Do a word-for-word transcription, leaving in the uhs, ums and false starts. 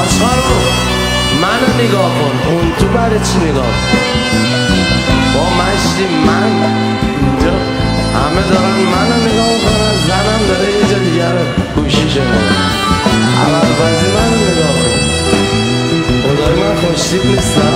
آشقالو منو نگاه کن، اون تو برای چی نگاه کن؟ با مشتی من اینجا همه دارن منو نگاه کنن، زنم داره یه جا دیگر گوشی شده اول بازی منو نگاه کن. خدای من خوشتیب نیستم